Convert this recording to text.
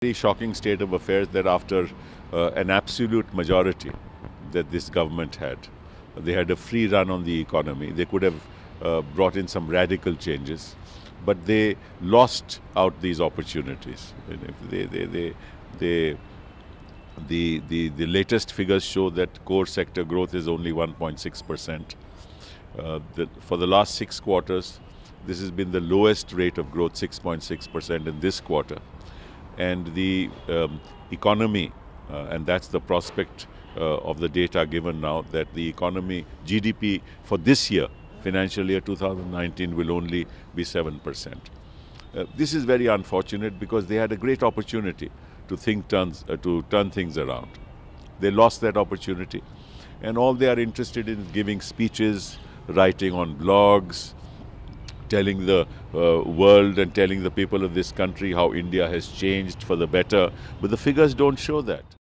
Very shocking state of affairs that after an absolute majority that this government had, they had a free run on the economy. They could have brought in some radical changes, but they lost out these opportunities. And the latest figures show that core sector growth is only 1.6%. For the last 6 quarters, this has been the lowest rate of growth, 6.6% in this quarter. And the economy, and that's the prospect of the data given now, that the economy, GDP for this year, financial year 2019, will only be 7%. This is very unfortunate because they had a great opportunity to turn things around. They lost that opportunity, and all they are interested in is giving speeches, writing on blogs, telling the world and telling the people of this country how India has changed for the better, but the figures don't show that.